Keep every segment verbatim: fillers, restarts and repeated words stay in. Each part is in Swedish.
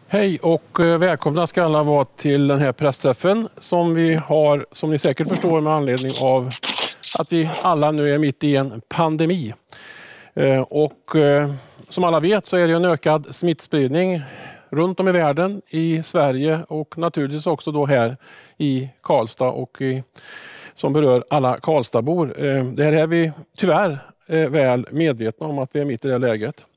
Hej och välkomna ska alla vara till den här pressträffen som vi har, som ni säkert förstår, med anledning av att vi alla nu är mitt i en pandemi. Och som alla vet så är det en ökad smittspridning runt om i världen, i Sverige och naturligtvis också då här i Karlstad och i, som berör alla Karlstadbor. Det här är vi tyvärr väl medvetna om, att vi är mitt i det här läget.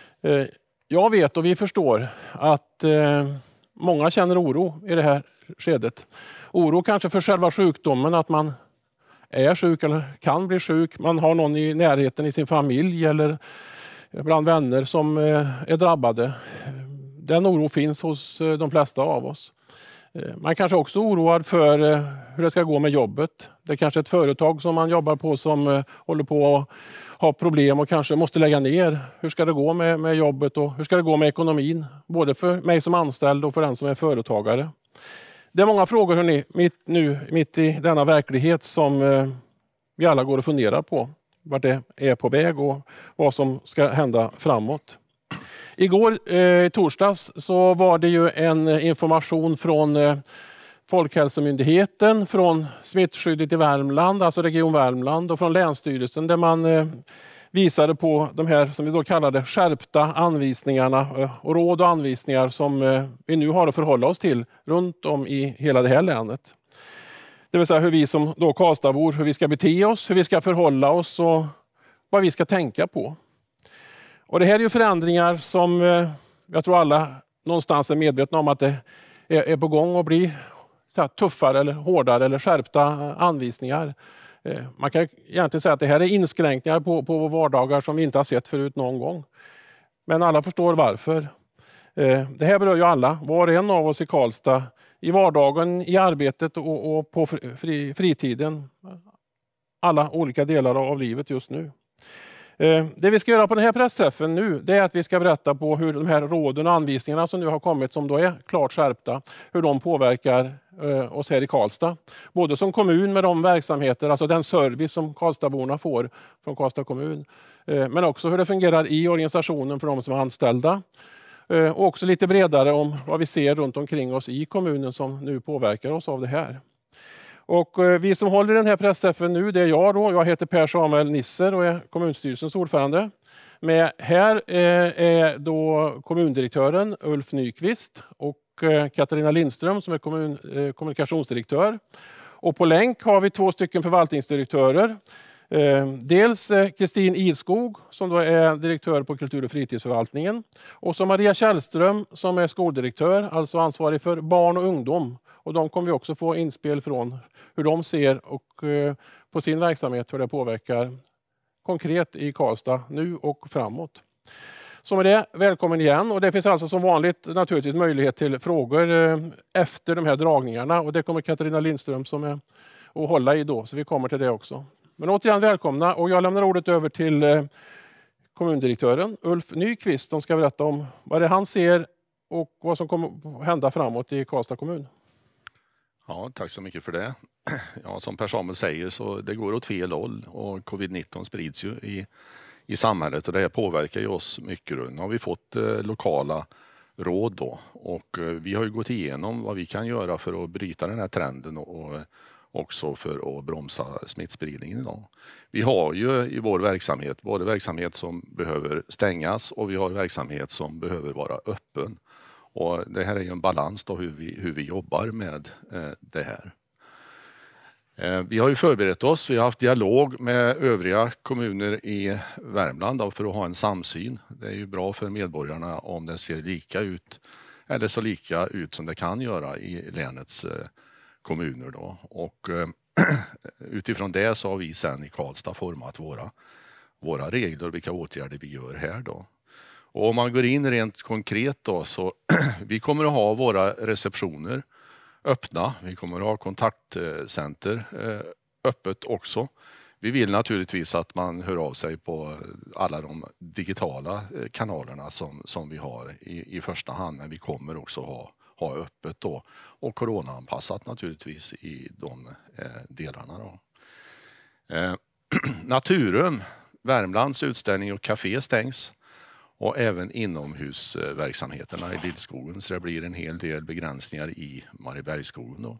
Jag vet och vi förstår att eh, många känner oro i det här skedet. Oro kanske för själva sjukdomen, att man är sjuk eller kan bli sjuk. Man har någon i närheten i sin familj eller bland vänner som eh, är drabbade. Den oro finns hos eh, de flesta av oss. Eh, man kanske också är oroad för eh, hur det ska gå med jobbet. Det är kanske ett företag som man jobbar på som eh, håller på att ha problem och kanske måste lägga ner. Hur ska det gå med, med jobbet och hur ska det gå med ekonomin? Både för mig som anställd och för den som är företagare. Det är många frågor hörni, mitt, nu, mitt i denna verklighet som eh, vi alla går och funderar på. Vart det är på väg och vad som ska hända framåt. Igår, eh, torsdags, så var det ju en information från eh, Folkhälsomyndigheten, från smittskyddet i Värmland, alltså Region Värmland, och från Länsstyrelsen där man eh, visade på de här som vi då kallade skärpta anvisningarna eh, och råd och anvisningar som eh, vi nu har att förhålla oss till runt om i hela det här länet. Det vill säga hur vi som då Karlstadbor, hur vi ska bete oss, hur vi ska förhålla oss och vad vi ska tänka på. Och det här är ju förändringar som eh, jag tror alla någonstans är medvetna om att det är, är på gång att bli så här tuffare eller hårdare eller skärpta anvisningar. Eh, man kan egentligen säga att det här är inskränkningar på, på vardagar som vi inte har sett förut någon gång. Men alla förstår varför. Eh, det här berör ju alla, var och en av oss i Karlstad, i vardagen, i arbetet och, och på fri, fritiden. Alla olika delar av livet just nu. Det vi ska göra på den här pressträffen nu, det är att vi ska berätta på hur de här råden och anvisningarna som nu har kommit, som då är klart skärpta, hur de påverkar oss här i Karlstad. Både som kommun med de verksamheter, alltså den service som Karlstadborna får från Karlstad kommun. Men också hur det fungerar i organisationen för de som är anställda. Och också lite bredare om vad vi ser runt omkring oss i kommunen som nu påverkar oss av det här. Och vi som håller den här pressträffen nu, det är jag då. Jag heter Per Samuel Nisser och är kommunstyrelsens ordförande. Men här är då kommundirektören Ulf Nyqvist och Katarina Lindström som är kommun, kommunikationsdirektör. Och på länk har vi två stycken förvaltningsdirektörer. Dels Kristin Idskog som då är direktör på kultur- och fritidsförvaltningen. Och så Maria Källström som är skoldirektör, alltså ansvarig för barn och ungdom. Och de kommer vi också få inspel från hur de ser och på sin verksamhet, hur det påverkar konkret i Karlstad nu och framåt. Så med det, välkommen igen. Och det finns alltså som vanligt naturligtvis möjlighet till frågor efter de här dragningarna. Och det kommer Katarina Lindström som är att hålla i då, så vi kommer till det också. Men återigen välkomna och jag lämnar ordet över till kommundirektören Ulf Nyqvist som ska berätta om vad det är han ser och vad som kommer att hända framåt i Karlstad kommun. Ja, tack så mycket för det. Ja, som Per Samuel säger så det går åt fel håll och covid nitton sprids ju i, i samhället och det här påverkar ju oss mycket. Nu har vi fått eh, lokala råd då och eh, vi har ju gått igenom vad vi kan göra för att bryta den här trenden och, och också för att bromsa smittspridningen idag. Vi har ju i vår verksamhet både verksamhet som behöver stängas och vi har verksamhet som behöver vara öppen. Och det här är ju en balans då hur vi, hur vi jobbar med eh, det här. Eh, vi har ju förberett oss, vi har haft dialog med övriga kommuner i Värmland då, för att ha en samsyn. Det är ju bra för medborgarna om det ser lika ut eller så lika ut som det kan göra i länets eh, kommuner då. Och eh, utifrån det så har vi sen i Karlstad format våra, våra regler och vilka åtgärder vi gör här då. Och om man går in rent konkret då så vi kommer att ha våra receptioner öppna. Vi kommer att ha kontaktcenter öppet också. Vi vill naturligtvis att man hör av sig på alla de digitala kanalerna som, som vi har i, i första hand. Men vi kommer också ha, ha öppet då och coronaanpassat naturligtvis i de eh, delarna då. Eh, Naturum, Värmlands utställning och café stängs. och även inomhusverksamheterna i Lillskogen, så det blir en hel del begränsningar i Mariebergsskogen då.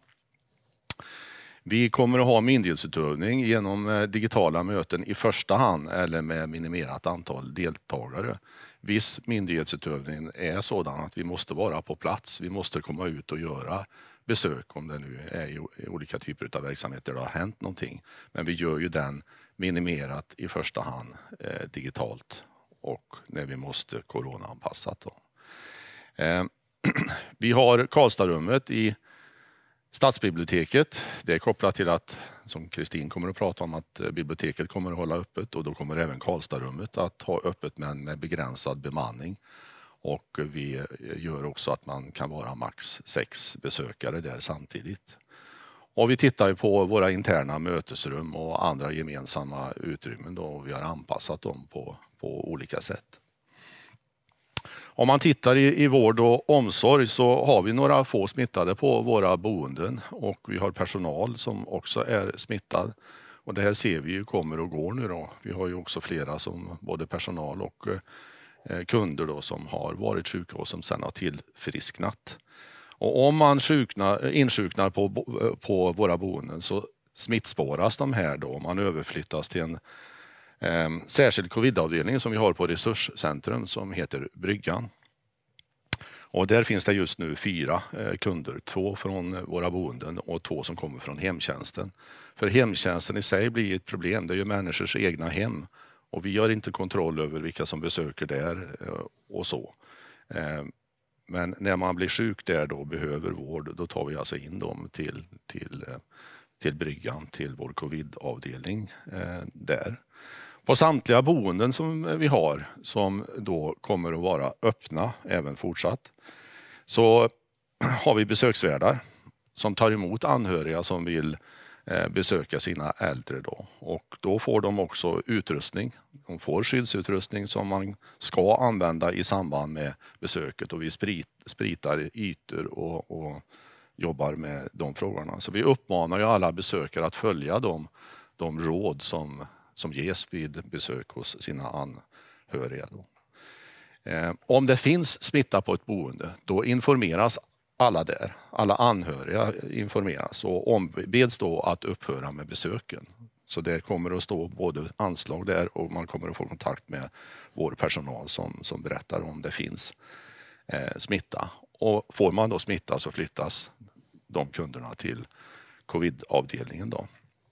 Vi kommer att ha myndighetsutövning genom digitala möten i första hand eller med minimerat antal deltagare. Viss myndighetsutövning är sådan att vi måste vara på plats. Vi måste komma ut och göra besök om det nu är i olika typer av verksamheter där det har hänt någonting. Men vi gör ju den minimerat i första hand eh, digitalt och när vi måste coronaanpassat då. Eh, vi har Karlstadrummet i Stadsbiblioteket. Det är kopplat till att, som Kristin kommer att prata om, att biblioteket kommer att hålla öppet och då kommer även Karlstadrummet att ha öppet men med begränsad bemanning. Och vi gör också att man kan vara max sex besökare där samtidigt. Och vi tittar på våra interna mötesrum och andra gemensamma utrymmen då, och vi har anpassat dem på, på olika sätt. Om man tittar i, i vård och omsorg så har vi några få smittade på våra boenden och vi har personal som också är smittad. Och det här ser vi ju kommer och går nu då. Vi har ju också flera som både personal och eh, kunder då som har varit sjuka och som sedan har tillfrisknat. Och om man sjuknar, insjuknar på, på våra boenden så smittspåras de här då. Man överflyttas till en eh, särskild covidavdelning som vi har på Resurscentrum som heter Bryggan. Och där finns det just nu fyra eh, kunder, två från våra boenden och två som kommer från hemtjänsten. För hemtjänsten i sig blir ett problem, det är ju människors egna hem och vi har inte kontroll över vilka som besöker där eh, och så. Eh, Men när man blir sjuk där då behöver vård, då tar vi alltså in dem till, till, till Bryggan, till vår covidavdelning eh, där. På samtliga boenden som vi har, som då kommer att vara öppna även fortsatt, så har vi besöksvärdar som tar emot anhöriga som vill eh, besöka sina äldre då. Och då får de också utrustning. De får skyddsutrustning som man ska använda i samband med besöket och vi sprit, spritar ytor och, och jobbar med de frågorna. Så vi uppmanar ju alla besökare att följa de, de råd som, som ges vid besök hos sina anhöriga. Då. Eh, om det finns smitta på ett boende, då informeras alla där. Alla anhöriga informeras och ombeds då att upphöra med besöken. Så det kommer att stå både anslag där och man kommer att få kontakt med vår personal som, som berättar om det finns eh, smitta. Och får man då smitta så flyttas de kunderna till covidavdelningen då.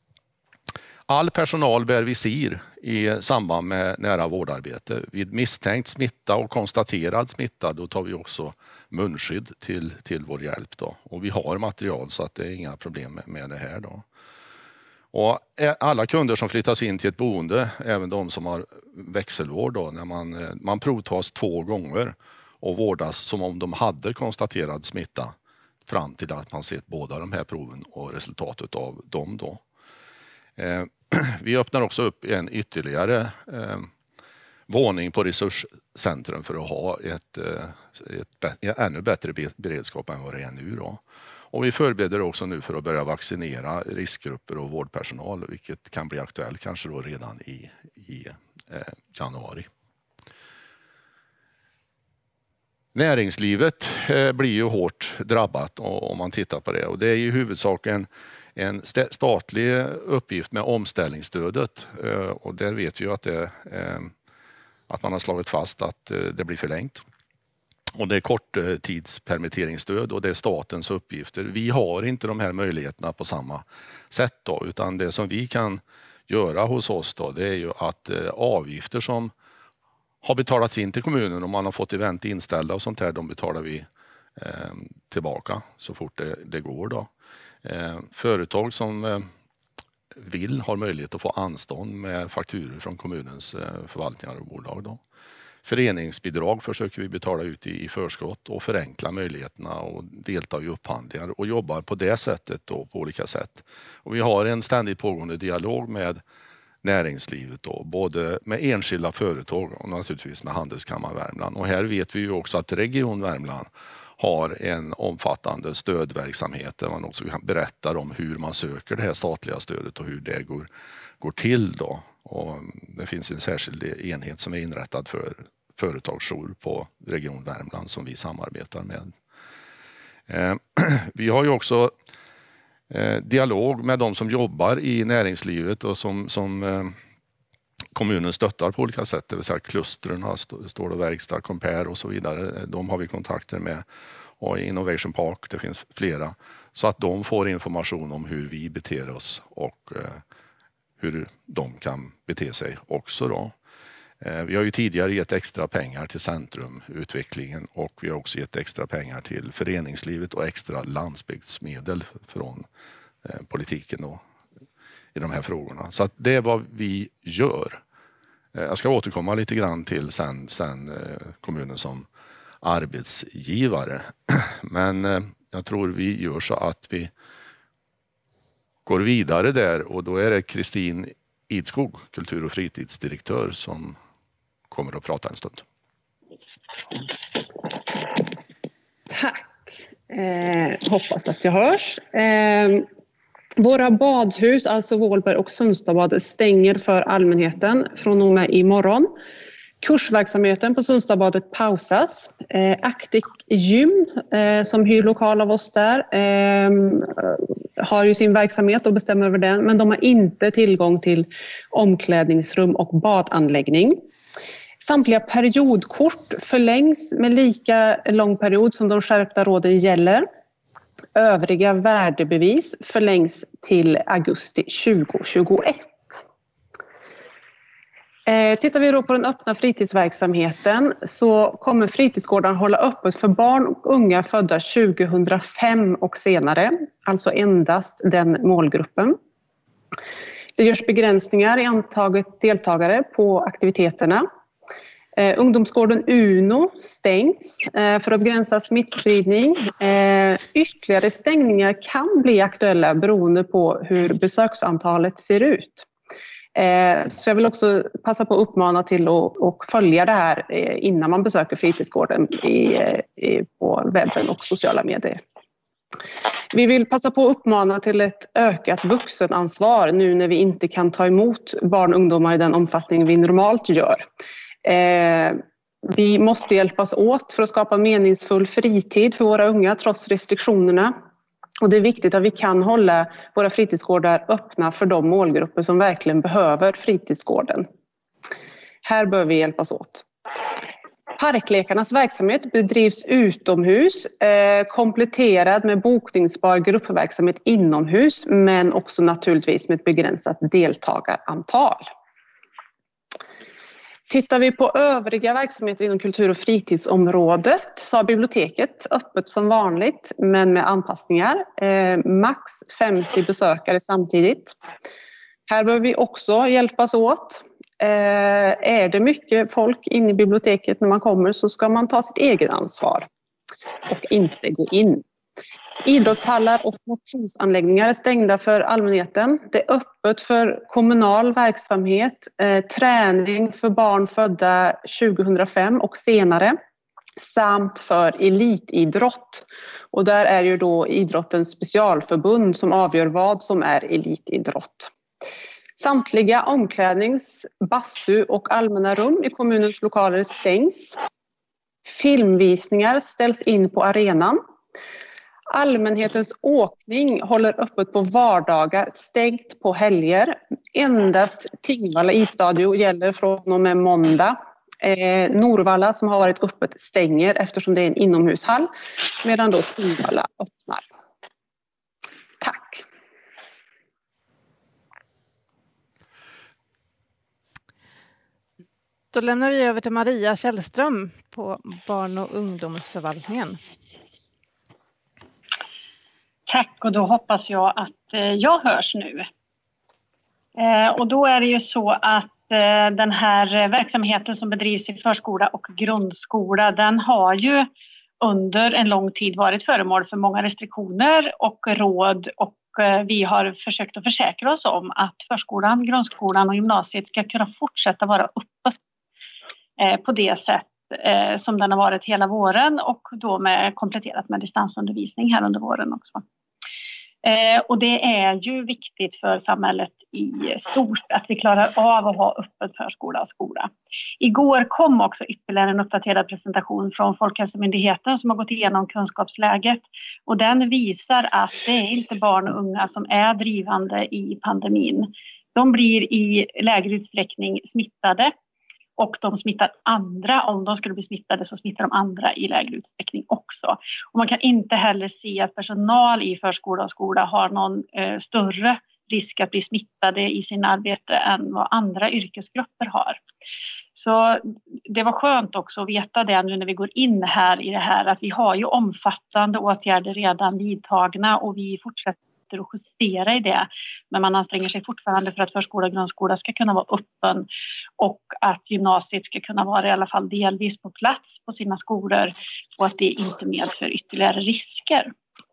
All personal bär visir i samband med nära vårdarbete. Vid misstänkt smitta och konstaterad smitta då tar vi också munskydd till, till vår hjälp då. Och vi har material så att det är inga problem med, med det här då. Och alla kunder som flyttas in till ett boende, även de som har växelvård då, när man, man provtas två gånger och vårdas som om de hade konstaterad smitta fram till att man sett båda de här proven och resultatet av dem då. Eh, vi öppnar också upp en ytterligare eh, våning på Resurscentrum för att ha ett, ett, ett ännu bättre beredskap än vad det är nu då. Och vi förbereder också nu för att börja vaccinera riskgrupper och vårdpersonal, vilket kan bli aktuellt kanske då redan i, i eh, januari. Näringslivet eh, blir ju hårt drabbat om man tittar på det och det är ju huvudsaken en statlig uppgift med omställningsstödet eh, och där vet vi ju att, det, eh, att man har slagit fast att eh, det blir förlängt. Och det är korttidspermitteringsstöd och det är statens uppgifter. Vi har inte de här möjligheterna på samma sätt då, utan det som vi kan göra hos oss då, det är ju att eh, avgifter som har betalats in till kommunen och man har fått event inställda och sånt här, de betalar vi eh, tillbaka så fort det, det går då. Eh, företag som eh, vill har möjlighet att få anstånd med fakturor från kommunens eh, förvaltningar och bolag då. Föreningsbidrag försöker vi betala ut i förskott och förenkla möjligheterna och delta i upphandlingar och jobbar på det sättet då, på olika sätt. Och vi har en ständigt pågående dialog med näringslivet då, både med enskilda företag och naturligtvis med Handelskammaren Värmland. Och här vet vi ju också att Region Värmland har en omfattande stödverksamhet där man också kan berätta om hur man söker det här statliga stödet och hur det går, går till då. Och det finns en särskild enhet som är inrättad för, företagsjour på Region Värmland som vi samarbetar med. Eh, vi har ju också eh, dialog med de som jobbar i näringslivet och som, som eh, kommunen stöttar på olika sätt, det vill säga klustren, Stål och verkstad, Compare och så vidare. De har vi kontakter med, och Innovation Park, det finns flera, så att de får information om hur vi beter oss och eh, hur de kan bete sig också då. Eh, vi har ju tidigare gett extra pengar till Centrumutvecklingen och vi har också gett extra pengar till föreningslivet och extra landsbygdsmedel från eh, politiken då, i de här frågorna. Så att det är vad vi gör. Eh, jag ska återkomma lite grann till sen, sen eh, kommunen som arbetsgivare. Men eh, jag tror vi gör så att vi går vidare där, och då är det Kristin Idskog, kultur- och fritidsdirektör, som kommer att prata en stund. Tack. Eh, hoppas att jag hörs. Eh, våra badhus, alltså Vålberg och Sundstadbadet, stänger för allmänheten från och med imorgon. Kursverksamheten på Sundstadbadet pausas. Eh, Actic Gym, eh, som hyr lokal av oss där, eh, har ju sin verksamhet och bestämmer över den, men de har inte tillgång till omklädningsrum och badanläggning. Samtliga periodkort förlängs med lika lång period som de skärpta råden gäller. Övriga värdebevis förlängs till augusti tjugohundratjugoett. Eh, tittar vi då på den öppna fritidsverksamheten så kommer fritidsgården hålla öppet för barn och unga födda tjugohundrafem och senare, alltså endast den målgruppen. Det görs begränsningar i antalet deltagare på aktiviteterna. Eh, ungdomsgården Uno stängs eh, för att begränsa smittspridning. Eh, ytterligare stängningar kan bli aktuella beroende på hur besöksantalet ser ut. Eh, så jag vill också passa på att uppmana till att och följa det här eh, innan man besöker fritidsgården i, i, på webben och sociala medier. Vi vill passa på att uppmana till ett ökat vuxenansvar nu när vi inte kan ta emot barn och ungdomar i den omfattning vi normalt gör. Eh, vi måste hjälpas åt för att skapa meningsfull fritid för våra unga trots restriktionerna. Och det är viktigt att vi kan hålla våra fritidsgårdar öppna för de målgrupper som verkligen behöver fritidsgården. Här bör vi hjälpas åt. Parklekarnas verksamhet bedrivs utomhus, eh, kompletterad med bokningsbar gruppverksamhet inomhus, men också naturligtvis med ett begränsat deltagarantal. Tittar vi på övriga verksamheter inom kultur- och fritidsområdet så har biblioteket öppet som vanligt men med anpassningar. Eh, max femtio besökare samtidigt. Här behöver vi också hjälpas åt. Eh, är det mycket folk inne i biblioteket när man kommer så ska man ta sitt eget ansvar och inte gå in. Idrottshallar och motionsanläggningar är stängda för allmänheten. Det är öppet för kommunal verksamhet, eh, träning för barn födda tjugohundrafem och senare samt för elitidrott. Och där är ju då idrottens specialförbund som avgör vad som är elitidrott. Samtliga omklädnings-, bastu- och allmänna rum i kommunens lokaler stängs. Filmvisningar ställs in på arenan. Allmänhetens åkning håller öppet på vardagar, stängt på helger. Endast Tingvalla isstadio gäller från och med måndag. Eh, Norvalla som har varit öppet stänger eftersom det är en inomhushall, medan då Tingvalla öppnar. Tack. Då lämnar vi över till Maria Källström på barn- och ungdomsförvaltningen. Tack, och då hoppas jag att jag hörs nu. Och då är det ju så att den här verksamheten som bedrivs i förskola och grundskola, den har ju under en lång tid varit föremål för många restriktioner och råd, och vi har försökt att försäkra oss om att förskolan, grundskolan och gymnasiet ska kunna fortsätta vara öppet på det sätt som den har varit hela våren, och då med kompletterat med distansundervisning här under våren också. Eh, och det är ju viktigt för samhället i stort att vi klarar av att ha öppen förskola och skola. Igår kom också ytterligare en uppdaterad presentation från Folkhälsomyndigheten som har gått igenom kunskapsläget. Och den visar att det är inte barn och unga som är drivande i pandemin. De blir i lägre utsträckning smittade. Och de smittar andra. Om de skulle bli smittade så smittar de andra i lägre utsträckning också. Och man kan inte heller se att personal i förskola och skola har någon eh, större risk att bli smittade i sin arbete än vad andra yrkesgrupper har. Så det var skönt också att veta det nu när vi går in här i det här. Att vi har ju omfattande åtgärder redan vidtagna och vi fortsätter att justera i det. Men man anstränger sig fortfarande för att förskola och grundskola ska kunna vara öppen och att gymnasiet ska kunna vara i alla fall delvis på plats på sina skolor och att det inte medför ytterligare risker.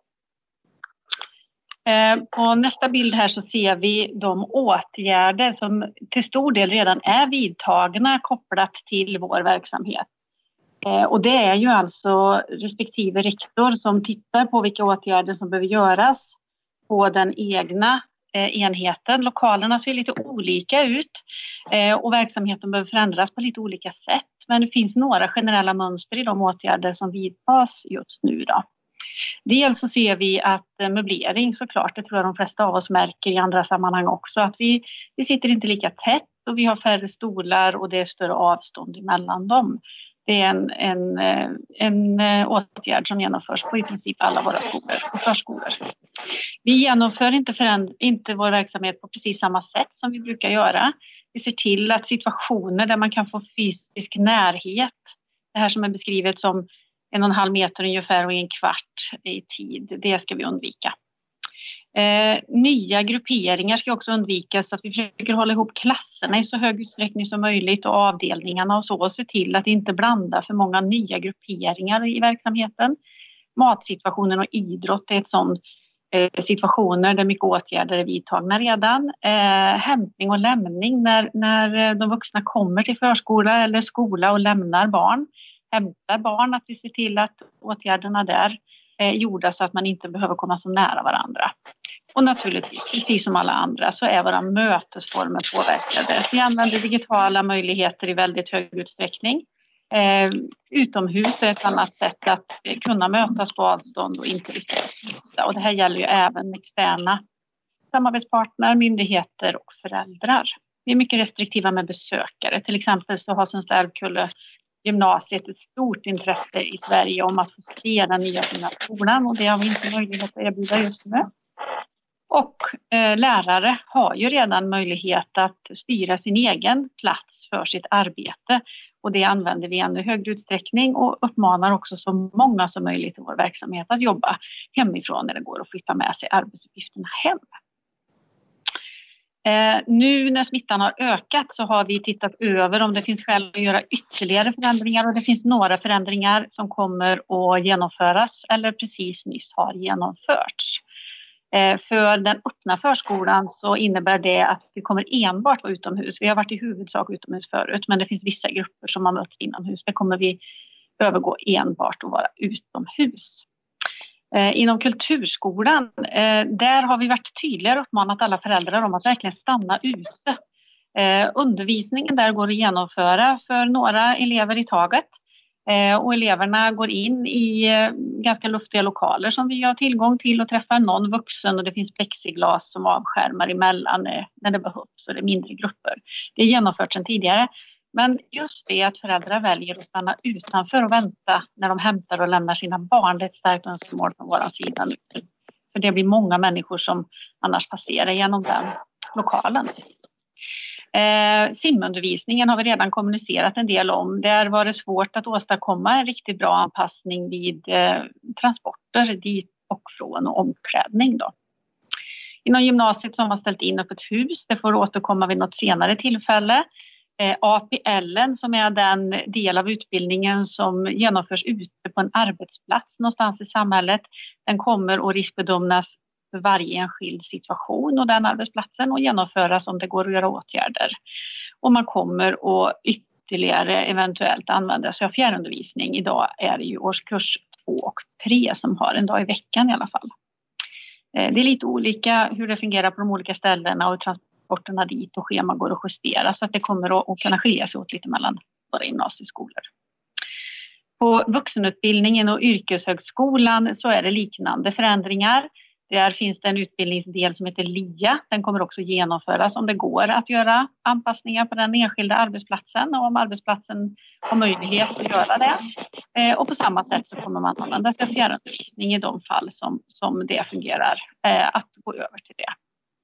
På nästa bild här så ser vi de åtgärder som till stor del redan är vidtagna kopplat till vår verksamhet. Och det är ju alltså respektive rektor som tittar på vilka åtgärder som behöver göras på den egna enheten. Lokalerna ser lite olika ut och verksamheten behöver förändras på lite olika sätt. Men det finns några generella mönster i de åtgärder som vidtas just nu då. Dels så ser vi att möblering såklart, det tror jag de flesta av oss märker i andra sammanhang också, att vi, vi sitter inte lika tätt och vi har färre stolar och det är större avstånd emellan dem. Det är en, en, en åtgärd som genomförs på i princip alla våra skolor och förskolor. Vi genomför inte, föränd- inte vår verksamhet på precis samma sätt som vi brukar göra. Vi ser till att situationer där man kan få fysisk närhet, det här som är beskrivet som en och en halv meter ungefär och en kvart i tid, det ska vi undvika. Eh, nya grupperingar ska också undvikas så att vi försöker hålla ihop klasserna i så hög utsträckning som möjligt och avdelningarna och så och se till att inte blanda för många nya grupperingar i verksamheten. Matsituationen och idrott är ett sådant eh, situationer där mycket åtgärder är vidtagna redan. Eh, hämtning och lämning när, när de vuxna kommer till förskola eller skola och lämnar barn. Hämtar barn, att vi ser till att åtgärderna där är gjorda så att man inte behöver komma så nära varandra. Och naturligtvis, precis som alla andra, så är våra mötesformer påverkade. Vi använder digitala möjligheter i väldigt hög utsträckning. Eh, utomhus är ett annat sätt att kunna mötas på avstånd och inte riskera smitta. Och det här gäller ju även externa samarbetspartner, myndigheter och föräldrar. Vi är mycket restriktiva med besökare. Till exempel så har Sundsvall gymnasiet ett stort intresse i Sverige om att få se den nya fina skolan och det har vi inte möjlighet att erbjuda just nu. Och eh, lärare har ju redan möjlighet att styra sin egen plats för sitt arbete och det använder vi i ännu högre utsträckning och uppmanar också så många som möjligt i vår verksamhet att jobba hemifrån när det går att flytta med sig arbetsuppgifterna hem. Eh, nu när smittan har ökat så har vi tittat över om det finns skäl att göra ytterligare förändringar och det finns några förändringar som kommer att genomföras eller precis nyss har genomförts. Eh, för den öppna förskolan så innebär det att vi kommer enbart vara utomhus. Vi har varit i huvudsak utomhus förut men det finns vissa grupper som har mötts inomhus. Det kommer vi övergå enbart att vara utomhus. Eh, inom kulturskolan, eh, där har vi varit tydligare uppmanat alla föräldrar om att verkligen stanna ute. Eh, undervisningen där går att genomföra för några elever i taget. Eh, och eleverna går in i eh, ganska luftiga lokaler som vi har tillgång till och träffar någon vuxen och det finns plexiglas som avskärmar emellan eh, när det behövs och det är mindre grupper. Det är genomfört sedan tidigare. Men just det att föräldrar väljer att stanna utanför och vänta när de hämtar och lämnar sina barn, det är ett starkt önskemål från vår sida nu. För det blir många människor som annars passerar genom den lokalen. Eh, simundervisningen har vi redan kommunicerat en del om. Där var det svårt att åstadkomma en riktigt bra anpassning vid eh, transporter dit och från och omklädning då. Inom gymnasiet som har ställt in upp ett hus, det får återkomma vid något senare tillfälle. A P L som är den del av utbildningen som genomförs ute på en arbetsplats någonstans i samhället. Den kommer att riskbedömas för varje enskild situation och den arbetsplatsen och genomföras om det går att göra åtgärder. Och man kommer att ytterligare eventuellt använda sig av fjärrundervisning. Idag är det ju årskurs två och tre som har en dag i veckan i alla fall. Det är lite olika hur det fungerar på de olika ställena och transporterna dit och scheman går att justera. Så att det kommer att kunna skilja sig åt lite mellan våra gymnasieskolor. På vuxenutbildningen och yrkeshögskolan så är det liknande förändringar. Där finns det en utbildningsdel som heter L I A. Den kommer också genomföras om det går att göra anpassningar på den enskilda arbetsplatsen och om arbetsplatsen har möjlighet att göra det. Eh, och på samma sätt så kommer man använda sig av fjärrundervisning i de fall som, som det fungerar eh, att gå över till det.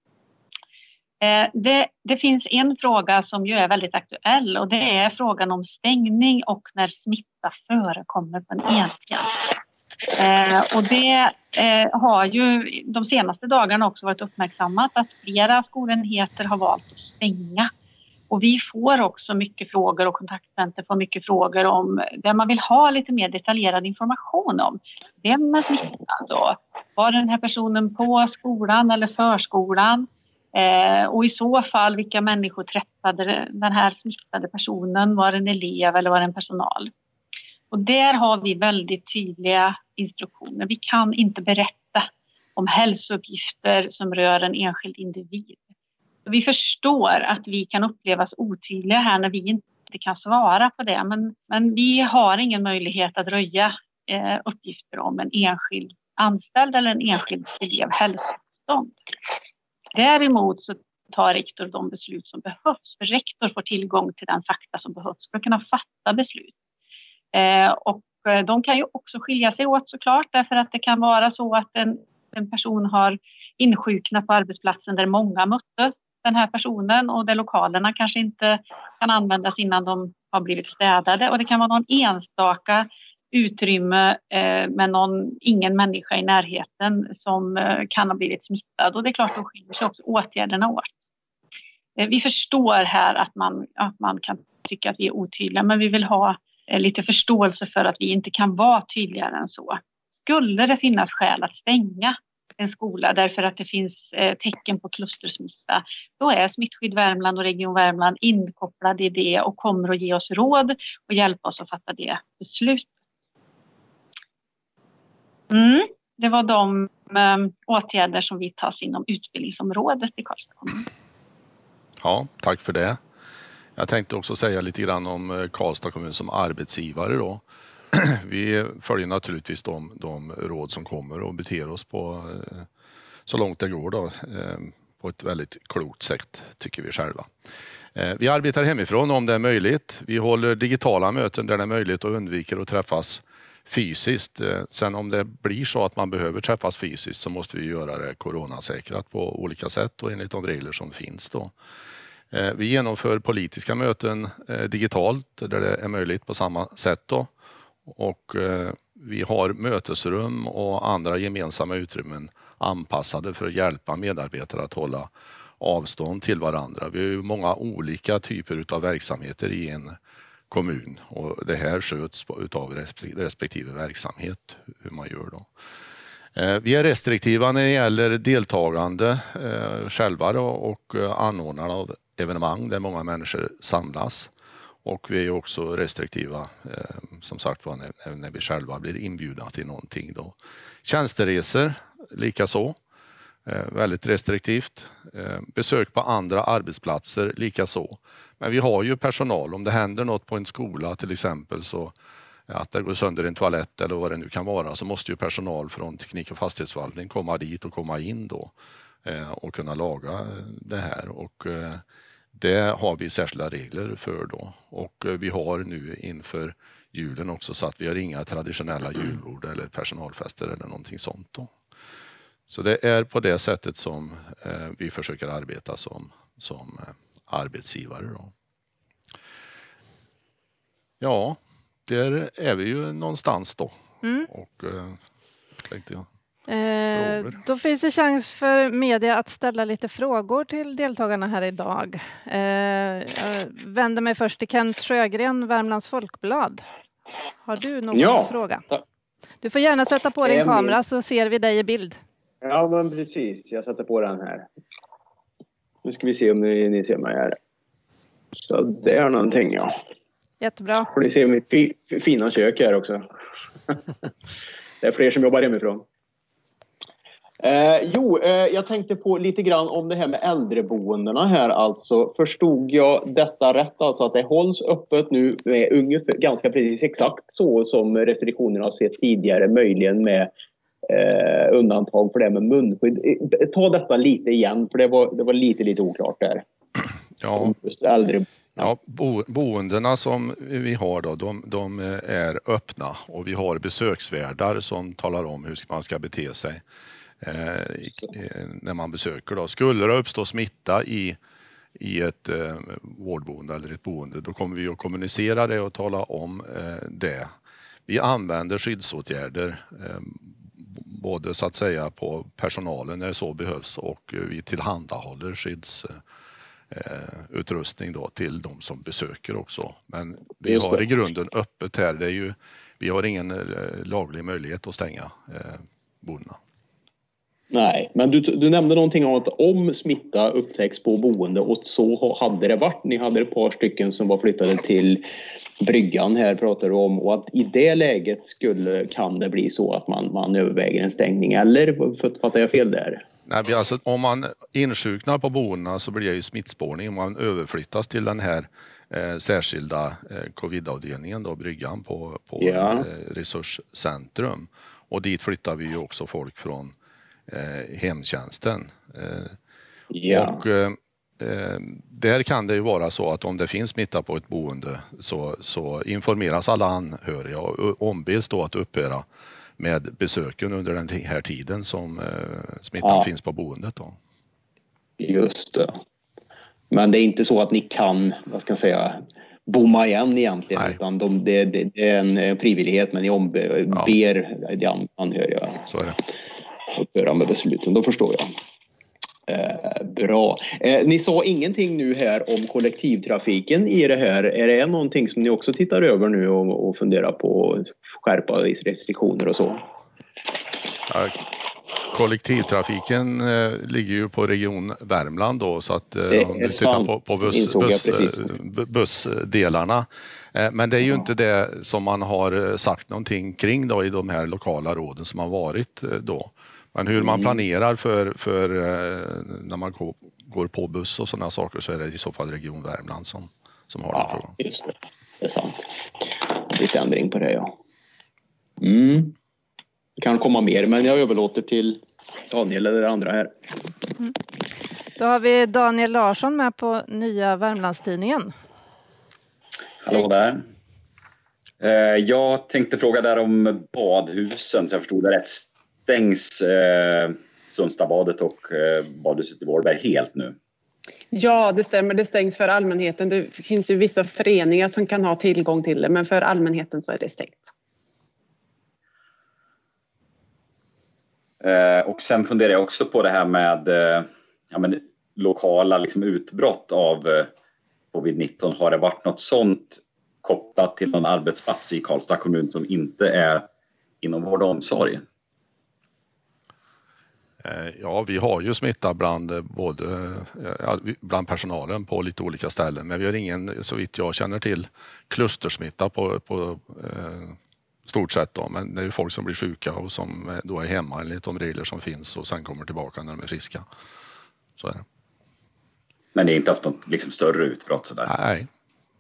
Eh, det. Det finns en fråga som ju är väldigt aktuell och det är frågan om stängning och när smitta förekommer på en enhet. Eh, och det eh, har ju de senaste dagarna också varit uppmärksammat att flera skolenheter har valt att stänga. Och vi får också mycket frågor och kontaktcenter får mycket frågor om där man vill ha lite mer detaljerad information om vem är smittad och var den här personen på skolan eller förskolan eh, och i så fall vilka människor träffade den här smittade personen, var det en elev eller var det en personal. Och där har vi väldigt tydliga instruktioner. Vi kan inte berätta om hälsouppgifter som rör en enskild individ. Vi förstår att vi kan upplevas otydliga här när vi inte kan svara på det. Men, men vi har ingen möjlighet att röja eh, uppgifter om en enskild anställd eller en enskild elev hälsotillstånd. Däremot så tar rektor de beslut som behövs. För rektor får tillgång till den fakta som behövs för att kunna fatta beslut. Eh, och de kan ju också skilja sig åt såklart därför att det kan vara så att en, en person har insjuknat på arbetsplatsen där många mötte den här personen och där lokalerna kanske inte kan användas innan de har blivit städade och det kan vara någon enstaka utrymme eh, med någon, ingen människa i närheten som eh, kan ha blivit smittad och det är klart då skiljer sig också åtgärderna åt. Eh, vi förstår här att man, att man kan tycka att vi är otydliga men vi vill ha lite förståelse för att vi inte kan vara tydligare än så. Skulle det finnas skäl att stänga en skola därför att det finns tecken på klustersmitta, då är Smittskydd Värmland och Region Värmland inkopplade i det och kommer att ge oss råd och hjälpa oss att fatta det beslutet. Mm, det var de um, åtgärder som vi tas inom utbildningsområdet i Karlstad kommun. Ja, tack för det. Jag tänkte också säga lite grann om Karlstad kommun som arbetsgivare då. Vi följer naturligtvis de, de råd som kommer och beter oss på så långt det går då, på ett väldigt klokt sätt tycker vi själva. Vi arbetar hemifrån om det är möjligt. Vi håller digitala möten där det är möjligt och undviker att träffas fysiskt. Sen om det blir så att man behöver träffas fysiskt så måste vi göra det coronasäkrat på olika sätt och enligt de regler som finns då. Vi genomför politiska möten digitalt där det är möjligt på samma sätt då. Och vi har mötesrum och andra gemensamma utrymmen anpassade för att hjälpa medarbetare att hålla avstånd till varandra. Vi har ju många olika typer av verksamheter i en kommun och det här sköts av respektive verksamhet hur man gör då. Vi är restriktiva när det gäller deltagande själva då, och anordnarna av evenemang där många människor samlas. Och vi är också restriktiva eh, som sagt var när, när vi själva blir inbjudna till någonting då. Tjänsteresor likaså. Eh, väldigt restriktivt. Eh, besök på andra arbetsplatser likaså. Men vi har ju personal. Om det händer något på en skola till exempel så att det går sönder en toalett eller vad det nu kan vara så måste ju personal från teknik- och fastighetsförvaltning komma dit och komma in då eh, och kunna laga det här. Och eh, det har vi särskilda regler för då och vi har nu inför julen också så att vi har inga traditionella julbord eller personalfester eller någonting sånt då. Så det är på det sättet som eh, vi försöker arbeta som, som eh, arbetsgivare då. Ja, där är vi ju någonstans då. Mm. Och eh, tänkte jag. Eh, då finns det chans för media att ställa lite frågor till deltagarna här idag. Eh, jag vänder mig först till Kent Sjögren, Värmlands Folkblad. Har du någon ja. fråga? Du får gärna sätta på din kamera så ser vi dig i bild. Ja, men precis. Jag sätter på den här. Nu ska vi se om ni, ni ser mig här. Så det är någonting, ja. Jättebra. Och ni ser mitt fi, fina kök här också. Det är fler som jobbar hemifrån. Eh, jo, eh, jag tänkte på lite grann om det här med äldreboendena här. Alltså, förstod jag detta rätt? Alltså att det hålls öppet nu med ungefär, ganska precis exakt så som restriktionerna har sett tidigare, möjligen med eh, undantag för det med munskydd. Ta detta lite igen, för det var, det var lite, lite oklart där. Ja. Äldre. Ja, bo, boendena som vi har då, de, de är öppna och vi har besöksvärdar som talar om hur man ska bete sig eh, när man besöker. Då. Skulle det uppstå smitta i, i ett eh, vårdboende eller ett boende, då kommer vi att kommunicera det och tala om eh, det. Vi använder skyddsåtgärder eh, både så att säga på personalen när det så behövs och vi tillhandahåller skydds utrustning då till de som besöker också. Men vi har i grunden öppet här. Det är ju, vi har ingen eh, laglig möjlighet att stänga eh, boendena. Nej, men du, du nämnde någonting om att om smitta upptäcks på boende, och så hade det varit. Ni hade ett par stycken som var flyttade till bryggan här, pratar du om, och att i det läget skulle, kan det bli så att man, man överväger en stängning, eller fattar jag fel där? Nej, alltså, om man insjuknar på boendena så blir det ju smittspårning om man överflyttas till den här eh, särskilda eh, covidavdelningen då, bryggan på, på ja. eh, resurscentrum, och dit flyttar vi ju också folk från eh, hemtjänsten. Eh, ja. Och eh, där kan det ju vara så att om det finns smitta på ett boende så, så informeras alla anhöriga och ombeds då att upphöra med besöken under den här tiden som eh, smittan ja. finns på boendet. Då. Just det. Men det är inte så att ni kan, vad ska jag säga, bomma igen egentligen. Nej. Utan de, det, det, det är en frivillighet, men ni omber ja. de anhöriga så är det. Upphöra med besluten. Då förstår jag. Eh, bra. Eh, ni sa ingenting nu här om kollektivtrafiken i det här. Är det någonting som ni också tittar över nu och, och funderar på att skärpa restriktioner och så? Ja, kollektivtrafiken eh, ligger ju på region Värmland då, så att eh, om du tittar på, på buss, buss, bussdelarna. Eh, men det är ju inte det som man har sagt någonting kring då i de här lokala råden som har varit eh, då. Men hur man planerar för, för när man går på buss och sådana saker, så är det i så fall Region Värmland som, som har ja, den frågan. Just det. Det är sant. Lite ändring på det, ja. Mm. Det kan komma mer, men jag överlåter till Daniel eller andra här. Mm. Då har vi Daniel Larsson med på Nya Värmlandstidningen. Hallå där. Jag tänkte fråga där om badhusen, så jag förstod det rätt. Stängs eh, Sundstabadet och eh, badhuset i Vårberg helt nu? Ja, det stämmer. Det stängs för allmänheten. Det finns ju vissa föreningar som kan ha tillgång till det, men för allmänheten så är det stängt. Eh, och sen funderar jag också på det här med eh, ja, men, lokala liksom, utbrott av eh, covid nitton. Har det varit något sånt kopplat till någon arbetsplats i Karlstad kommun som inte är inom vård och omsorg? Ja, vi har ju smitta bland, både, bland personalen på lite olika ställen, men vi har ingen, så vitt jag känner till, klustersmitta på, på eh, stort sätt. Då. Men det är ju folk som blir sjuka och som då är hemma enligt de regler som finns och sen kommer tillbaka när de är friska. Så är det. Men det är inte haft något liksom, större utbrott sådär? Nej.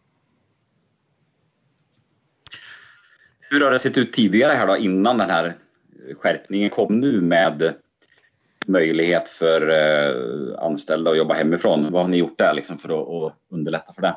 Hur har det sett ut tidigare här då, innan den här skärpningen kom nu med möjlighet för eh, anställda att jobba hemifrån? Vad har ni gjort där liksom, för att, att underlätta för det?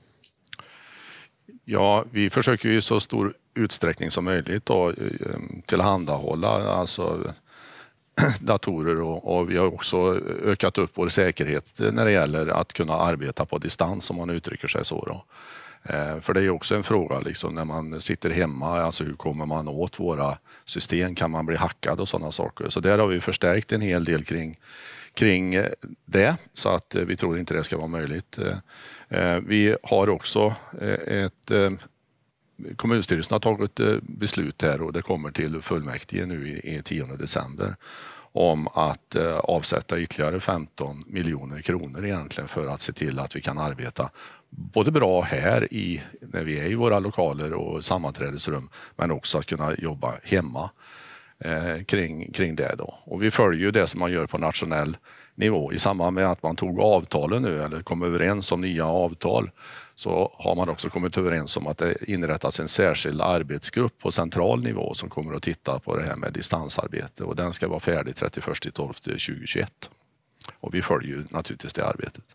Ja, vi försöker ju i så stor utsträckning som möjligt då, tillhandahålla alltså, datorer och, och vi har också ökat upp vår säkerhet när det gäller att kunna arbeta på distans, om man uttrycker sig så då. För det är också en fråga liksom, när man sitter hemma, alltså hur kommer man åt våra system, kan man bli hackad och sådana saker. Så där har vi förstärkt en hel del kring, kring det, så att vi tror inte det ska vara möjligt. Vi har också ett, kommunstyrelsen har tagit beslut här och det kommer till fullmäktige nu i tionde december om att avsätta ytterligare femton miljoner kronor egentligen för att se till att vi kan arbeta både bra här i, när vi är i våra lokaler och sammanträdesrum, men också att kunna jobba hemma. eh, kring, kring det då. Och vi följer ju det som man gör på nationell nivå. I samband med att man tog avtalen nu eller kom överens om nya avtal, så har man också kommit överens om att det inrättas en särskild arbetsgrupp på central nivå som kommer att titta på det här med distansarbete, och den ska vara färdig trettioförsta december tjugohundratjugoett. Och vi följer ju naturligtvis det arbetet.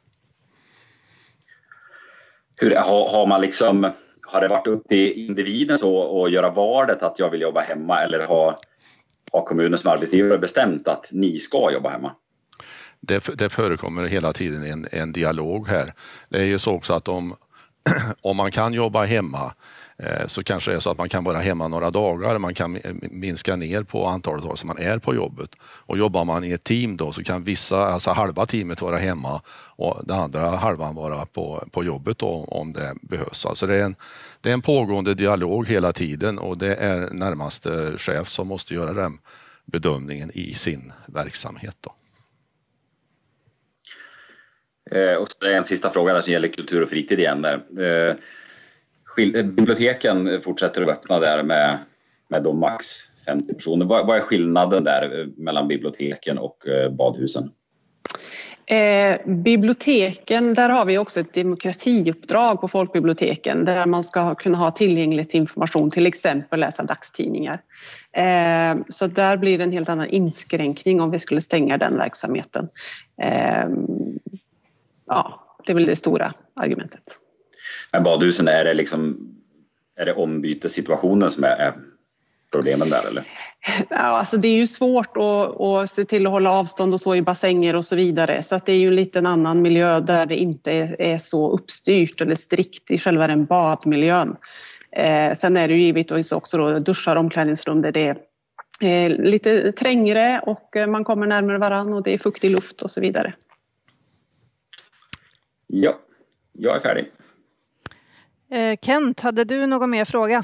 Hur, har, har man liksom, har det varit upp till individen så att göra valet att jag vill jobba hemma, eller har, har kommunen som arbetsgivare bestämt att ni ska jobba hemma? Det, det förekommer hela tiden en, en dialog här. Det är ju så också att om, om man kan jobba hemma eh, så kanske det är så att man kan vara hemma några dagar. Man kan minska ner på antalet dagar som man är på jobbet. Och jobbar man i ett team då, så kan vissa, alltså halva teamet vara hemma och den andra halvan vara på, på jobbet då, om det behövs. Alltså det är, en, det är en pågående dialog hela tiden, och det är närmaste chef som måste göra den bedömningen i sin verksamhet då. Eh, och så en sista fråga där som gäller kultur och fritid igen. Där. Eh, skil- biblioteken fortsätter att öppna där med, med då max femtio personer. Vad, vad är skillnaden där mellan biblioteken och eh, badhusen? Eh, biblioteken, där har vi också ett demokratiuppdrag på folkbiblioteken där man ska kunna ha tillgänglig information, till exempel läsa dagstidningar. Eh, så där blir det en helt annan inskränkning om vi skulle stänga den verksamheten. Eh, ja, det är väl det stora argumentet. Men badhusen, är det liksom, är det ombytessituationen som är, är problemen där, eller? Ja, alltså det är ju svårt att, att se till att hålla avstånd och så i bassänger och så vidare. Så att det är ju en liten annan miljö där det inte är, är så uppstyrt eller strikt i själva den badmiljön. Eh, sen är det ju givetvis också då duschar och omklädningsrum där det är eh, lite trängre och man kommer närmare varann och det är fuktig luft och så vidare. Ja, jag är färdig. Eh, Kent, hade du någon mer fråga?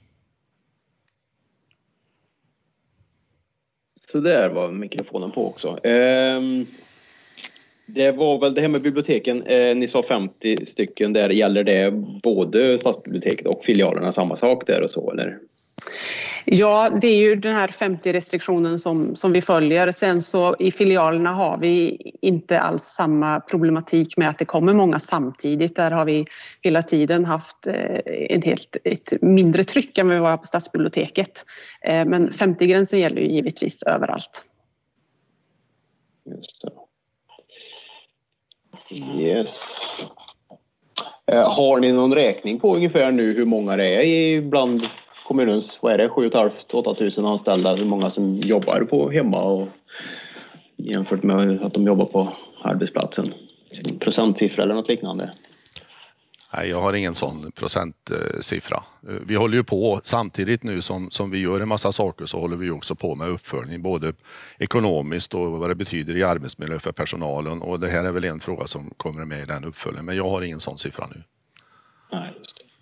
Så där var mikrofonen på också. Ehm, det var väl det här med biblioteken. Ehm, ni sa femtio stycken där. Gäller det både stadsbiblioteket och filialerna samma sak där och så, eller? Ja, det är ju den här femtio-restriktionen som, som vi följer. Sen så i filialerna har vi inte alls samma problematik med att det kommer många samtidigt. Där har vi hela tiden haft en helt, ett mindre tryck än vi var på stadsbiblioteket. Men femtio-gränsen gäller ju givetvis överallt. Just det. Yes. Har ni någon räkning på ungefär nu hur många det är ibland kommunens, vad är det, sju tusen fem hundra till åtta tusen anställda, hur många som jobbar på hemma och jämfört med att de jobbar på arbetsplatsen? Procentsiffra eller något liknande? Nej, jag har ingen sån procentsiffra. Vi håller ju på samtidigt nu som, som vi gör en massa saker, så håller vi också på med uppföljning både ekonomiskt och vad det betyder i arbetsmiljö för personalen, och det här är väl en fråga som kommer med i den uppföljningen, men jag har ingen sån siffra nu. Nej, just det.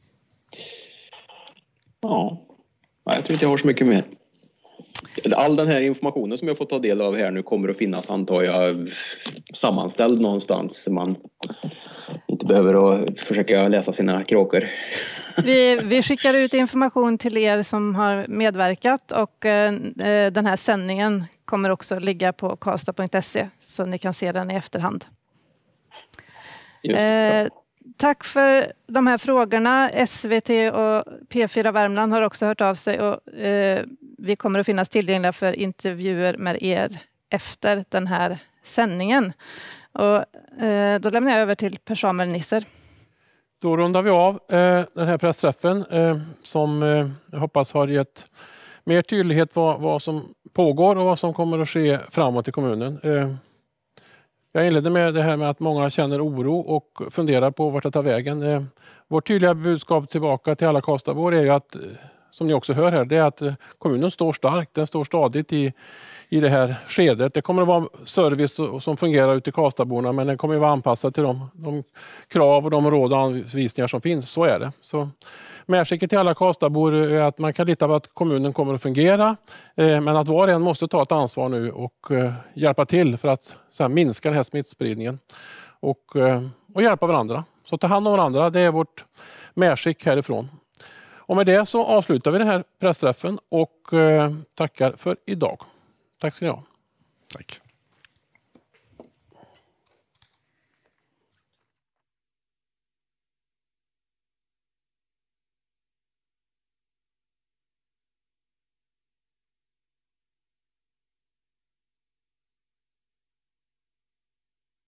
Ja, jag tror inte jag har så mycket mer. All den här informationen som jag får ta del av här nu kommer att finnas, antar jag, sammanställd någonstans så man inte behöver att försöka läsa sina kråkor. Vi, vi skickar ut information till er som har medverkat, och eh, den här sändningen kommer också ligga på karlstad punkt se så ni kan se den i efterhand. Just det, eh, Tack för de här frågorna. S V T och P fyra Värmland har också hört av sig, och eh, vi kommer att finnas tillgängliga för intervjuer med er efter den här sändningen. Och, eh, då lämnar jag över till Per-Samuel Nisser. Då rundar vi av eh, den här pressträffen eh, som eh, jag hoppas har gett mer tydlighet vad, vad som pågår och vad som kommer att ske framåt i kommunen. Eh, Jag inledde med det här med att många känner oro och funderar på vart det tar vägen. Vårt tydliga budskap tillbaka till alla karlstadbor är ju att, som ni också hör här, det är att kommunen står starkt, den står stadigt i, i det här skedet. Det kommer att vara service som fungerar ute i karlstadborna, men den kommer att vara anpassad till de, de krav och de råd och anvisningar som finns. Så är det. Så medskicket till alla karlstadbor är att man kan lita på att kommunen kommer att fungera, men att var och en måste ta ett ansvar nu och hjälpa till för att sen minska den här smittspridningen och, och hjälpa varandra. Så ta hand om varandra, det är vårt medskick härifrån. Och med det så avslutar vi den här pressträffen och eh, tackar för idag. Tack ska ni ha. Tack.